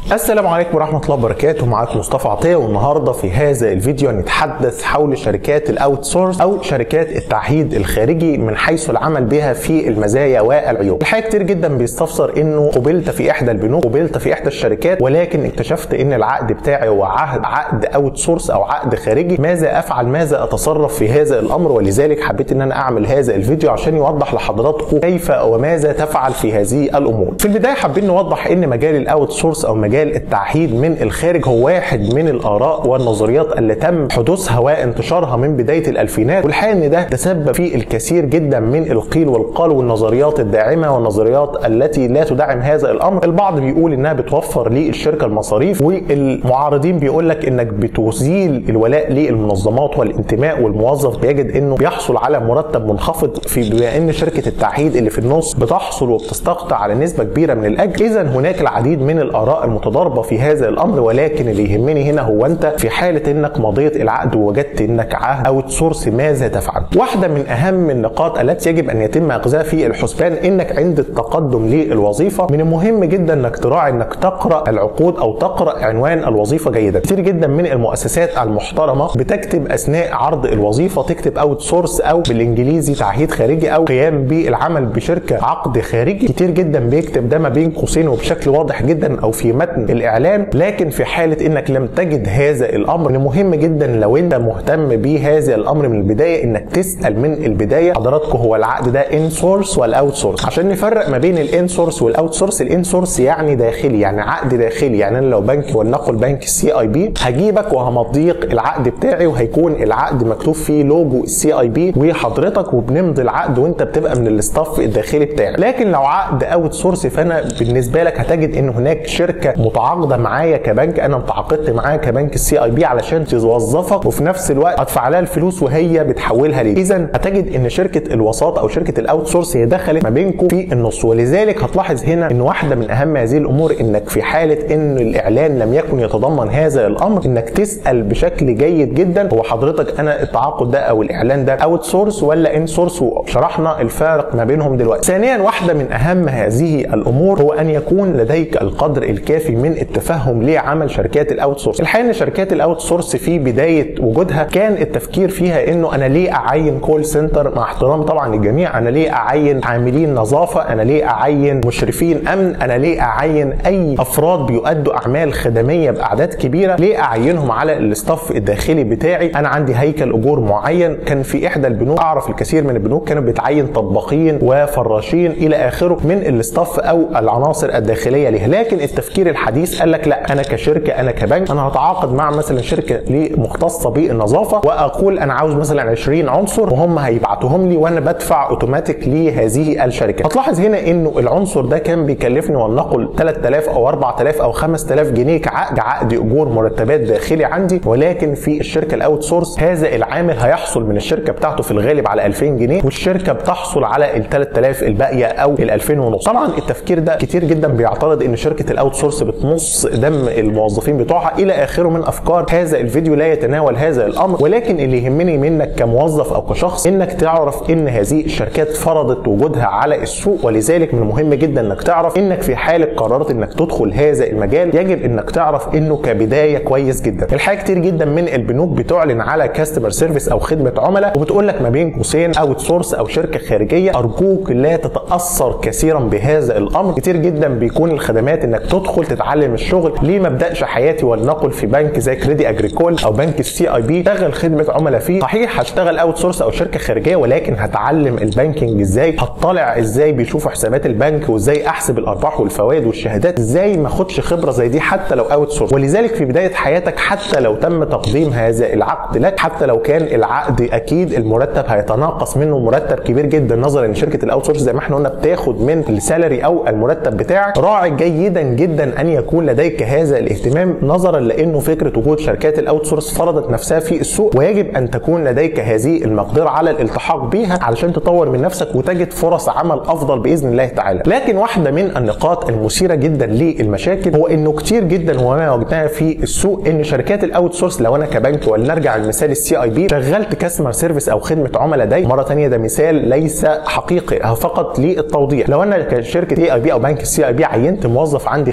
السلام عليكم ورحمة الله وبركاته. معاكم مصطفى عطية، والنهارده في هذا الفيديو هنتحدث حول شركات الاوت سورس او شركات التعهيد الخارجي من حيث العمل بها في المزايا والعيوب. الحقيقة كتير جدا بيستفسر انه قبلت في احدى البنوك، قبلت في احدى الشركات، ولكن اكتشفت ان العقد بتاعي هو عقد اوت سورس او عقد خارجي. ماذا افعل؟ ماذا اتصرف في هذا الامر؟ ولذلك حبيت ان انا اعمل هذا الفيديو عشان يوضح لحضراتكم كيف وماذا تفعل في هذه الامور. في البداية حابين نوضح ان مجال الاوت سورس او مجال التعهيد من الخارج هو واحد من الاراء والنظريات اللي تم حدوثها وانتشارها من بدايه الالفينات، والحقيقه ان ده تسبب في الكثير جدا من القيل والقال والنظريات الداعمه والنظريات التي لا تدعم هذا الامر. البعض بيقول انها بتوفر للشركه المصاريف، والمعارضين بيقول لك انك بتزيل الولاء للمنظمات والانتماء، والموظف بيجد انه بيحصل على مرتب منخفض في بما ان شركه التعهيد اللي في النص بتحصل وبتستقطع على نسبه كبيره من الاجر. اذا هناك العديد من الاراء المتضاربه في هذا الامر، ولكن اللي يهمني هنا هو انت في حاله انك مضيت العقد ووجدت انك عهد اوت سورس ماذا تفعل؟ واحده من اهم النقاط التي يجب ان يتم اخذها في الحسبان انك عند التقدم للوظيفه من المهم جدا انك تراعي انك تقرا العقود او تقرا عنوان الوظيفه جيدا. كتير جدا من المؤسسات المحترمه بتكتب اثناء عرض الوظيفه تكتب اوت سورس او بالانجليزي تعهيد خارجي او قيام بالعمل بشركه عقد خارجي. كتير جدا بيكتب ده ما بين قوسين وبشكل واضح جدا او في متن الاعلان، لكن في حاله انك لم تجد هذا الامر مهم جدا لو انت مهتم بهذا الامر من البدايه انك تسال من البدايه حضراتكم هو العقد ده ان سورس ولا اوت سورس، عشان نفرق ما بين الان سورس والاوت سورس. الان سورس يعني داخلي، يعني عقد داخلي، يعني انا لو بنك ولنقل بنك السي اي بي هجيبك وهمضيك العقد بتاعي وهيكون العقد مكتوب فيه لوجو السي اي بي وحضرتك وبنمضي العقد وانت بتبقى من الاستاف الداخلي بتاعك. لكن لو عقد اوت سورس فانا بالنسبه لك هتجد ان هناك شركه متعاقده معايا كبنك، انا متعاقدت معاها كبنك السي اي بي علشان توظفك وفي نفس الوقت ادفع لها الفلوس وهي بتحولها لي. اذا هتجد ان شركه الوساطه او شركه الاوت سورس هي دخلت ما بينكم في النص. ولذلك هتلاحظ هنا ان واحده من اهم هذه الامور انك في حاله ان الاعلان لم يكن يتضمن هذا الامر انك تسال بشكل جيد جدا هو حضرتك انا التعاقد ده او الاعلان ده اوت سورس ولا ان سورس، وشرحنا الفارق ما بينهم دلوقتي. ثانيا واحده من اهم هذه الامور هو ان يكون لديك القدر الكافي من التفهم لعمل شركات الاوت سورس. الحقيقه ان شركات الاوت سورس في بدايه وجودها كان التفكير فيها انه انا ليه اعين كول سنتر، مع احترام طبعا للجميع، انا ليه اعين عاملين نظافه، انا ليه اعين مشرفين امن، انا ليه اعين اي افراد بيؤدوا اعمال خدميه باعداد كبيره، ليه اعينهم على الاستاف الداخلي بتاعي؟ انا عندي هيكل اجور معين. كان في احدى البنوك اعرف الكثير من البنوك كانوا بتعين طباخين وفراشين الى اخره من الاستاف او العناصر الداخليه ليها. لكن التفكير الحديث قال لك لا، انا كشركه انا كبنك انا هتعاقد مع مثلا شركه مختصه بالنظافه واقول انا عاوز مثلا 20 عنصر وهم هيبعتوهم لي وانا بدفع اوتوماتيك لهذه الشركه. هتلاحظ هنا انه العنصر ده كان بيكلفني ولنقل 3000 او 4000 او 5000 جنيه كعقد اجور مرتبات داخلي عندي، ولكن في الشركه الاوت سورس هذا العامل هيحصل من الشركه بتاعته في الغالب على 2000 جنيه والشركه بتحصل على ال 3000 الباقيه او ال 2000 ونص. طبعا التفكير ده كتير جدا بيعترض ان شركه الاوت سورس بتمص دم الموظفين بتوعها الى اخره من افكار. هذا الفيديو لا يتناول هذا الامر، ولكن اللي يهمني منك كموظف او كشخص انك تعرف ان هذه الشركات فرضت وجودها على السوق، ولذلك من المهم جدا انك تعرف انك في حاله قررت انك تدخل هذا المجال يجب انك تعرف انه كبدايه كويس جدا. الحقيقه كتير جدا من البنوك بتعلن على كاستمر سيرفيس او خدمه عملاء وبتقول لك ما بين قوسين اوت سورس او شركه خارجيه. ارجوك لا تتاثر كثيرا بهذا الامر. كتير جدا بيكون الخدمات انك تدخل تتعلم الشغل. ليه ما ابداش حياتي ولنقل في بنك زي كريدي اجريكول او بنك السي اي بي اشتغل خدمه عملاء فيه؟ صحيح هشتغل اوت سورس او شركه خارجيه، ولكن هتعلم البانكينج ازاي، هطلع ازاي بيشوفوا حسابات البنك وازاي احسب الارباح والفوائد والشهادات، ازاي ما اخدش خبره زي دي حتى لو اوت سورس. ولذلك في بدايه حياتك حتى لو تم تقديم هذا العقد لك، حتى لو كان العقد اكيد المرتب هيتناقص منه مرتب كبير جدا نظرا ان شركه الاوت سورس زي ما احنا قلنا بتاخد من السالري او المرتب بتاعك، راعي جيدا جدا ان يكون لديك هذا الاهتمام نظرا لانه فكره وجود شركات الاوت سورس فرضت نفسها في السوق، ويجب ان تكون لديك هذه المقدره على الالتحاق بها علشان تطور من نفسك وتجد فرص عمل افضل باذن الله تعالى. لكن واحده من النقاط المثيره جدا للمشاكل هو انه كتير جدا وما وجدناها في السوق ان شركات الاوت سورس، لو انا كبنك ولنرجع لمثال السي اي بي شغلت كاستمر سيرفيس او خدمه عملاء داي، مره ثانيه ده مثال ليس حقيقي فقط للتوضيح. لو انا كشركه اي اي بي او بنك السي اي بي عينت موظف عندي خدمه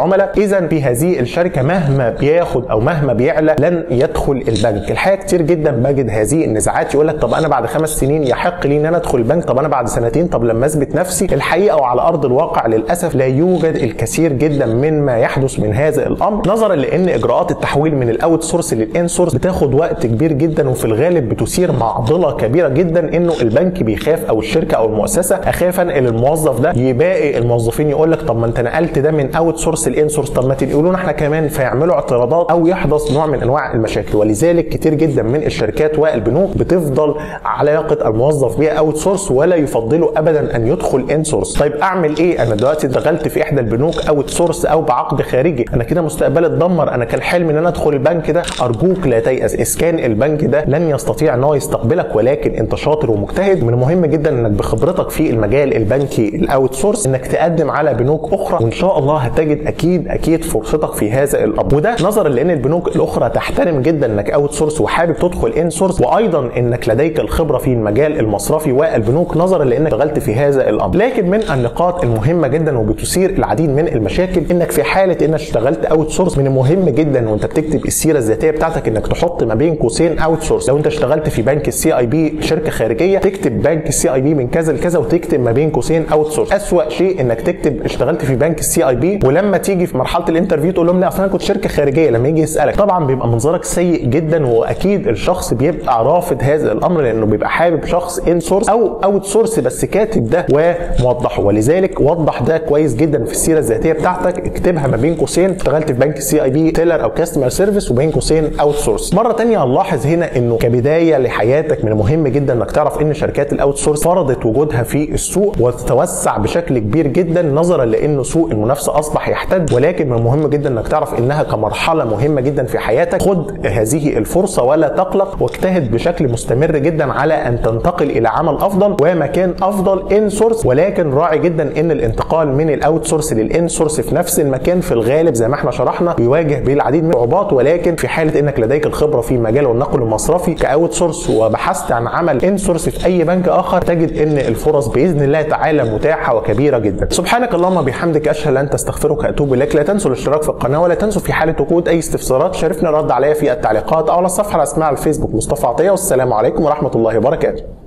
العملاء، اذا في هذه الشركه مهما بياخد او مهما بيعلى لن يدخل البنك. الحقيقه كتير جدا بجد هذه النزاعات، يقول لك طب انا بعد 5 سنين يحق لي ان انا ادخل البنك، طب انا بعد 2 سنين، طب لما اثبت نفسي. الحقيقه وعلى ارض الواقع للاسف لا يوجد الكثير جدا مما يحدث من هذا الامر، نظرا لان اجراءات التحويل من الاوت سورس للان سورس بتاخد وقت كبير جدا، وفي الغالب بتثير معضله كبيره جدا انه البنك بيخاف او الشركه او المؤسسه اخاف انقل الموظف ده، يباقي الموظفين يقول لك طب ما انت نقلت ده من اوت سورس لان سورس، طب ما تنقلونا احنا كمان، فيعملوا اعتراضات او يحدث نوع من انواع المشاكل. ولذلك كتير جدا من الشركات والبنوك بتفضل علاقه الموظف بيها اوت سورس ولا يفضلوا ابدا ان يدخل ان سورس. طيب اعمل ايه؟ انا دلوقتي دخلت في احدى البنوك اوت سورس او بعقد خارجي، انا كده مستقبلي اتدمر، انا كان حلمي ان انا ادخل البنك ده. ارجوك لا تيأس، اذا كان البنك ده لن يستطيع ان هو يستقبلك ولكن انت شاطر ومجتهد، من المهم جدا انك بخبرتك في المجال البنكي الاوت سورس انك تقدم على بنوك اخرى، وان شاء الله هتجد اكيد فرصتك في هذا الامر. وده نظرا لان البنوك الاخرى تحترم جدا انك اوت سورس وحابب تدخل ان سورس، وايضا انك لديك الخبره في المجال المصرفي والبنوك نظرا لانك اشتغلت في هذا الامر. لكن من النقاط المهمه جدا وبتثير العديد من المشاكل انك في حاله انك اشتغلت اوت سورس، من المهم جدا وانت بتكتب السيره الذاتيه بتاعتك انك تحط ما بين قوسين اوت سورس. لو انت اشتغلت في بنك السي اي بي شركه خارجيه تكتب بنك السي اي بي من كذا لكذا وتكتب ما بين قوسين اوت سورس. اسوأ شيء انك تكتب اشتغلت في بنك السي اي بي ولما تيجي في مرحله الانترفيو تقول لهم لا اصل انا كنت شركه خارجيه، لما يجي يسالك طبعا بيبقى منظرك سيء جدا، واكيد الشخص بيبقى رافض هذا الامر لانه بيبقى حابب شخص ان سورس او اوت سورس بس كاتب ده وموضحه. ولذلك وضح ده كويس جدا في السيره الذاتيه بتاعتك، اكتبها ما بين قوسين اشتغلت في بنك السي اي بي تيلر او كاستمر سيرفيس وبين قوسين اوت سورس. مره ثانيه هنلاحظ هنا انه كبدايه لحياتك من المهم جدا انك تعرف ان شركات الاوت سورس فرضت وجودها في السوق وتتوسع بشكل كبير جدا نظرا لانه سوق المنافسه اصبح يحتد، ولكن من المهم جدا انك تعرف انها كمرحله مهمه جدا في حياتك. خد هذه الفرصه ولا تقلق، واجتهد بشكل مستمر جدا على ان تنتقل الى عمل افضل ومكان افضل ان سورس، ولكن راعي جدا ان الانتقال من الاوت سورس للان سورس في نفس المكان في الغالب زي ما احنا شرحنا بيواجه بالعديد من الصعوبات، ولكن في حاله انك لديك الخبره في مجال النقل المصرفي كاوت سورس وبحثت عن عمل ان سورس في اي بنك اخر تجد ان الفرص باذن الله تعالى متاحه وكبيره جدا. سبحانك اللهم وبحمدك اشهد ان لا اله الا انت استغفرك واتوب اليك. لا تنسوا الاشتراك في القناه، ولا تنسوا في حاله وجود اي استفسارات شاركنا رد عليها في التعليقات او على الصفحه الرسميه على الفيسبوك مصطفى عطيه. والسلام عليكم ورحمه الله وبركاته.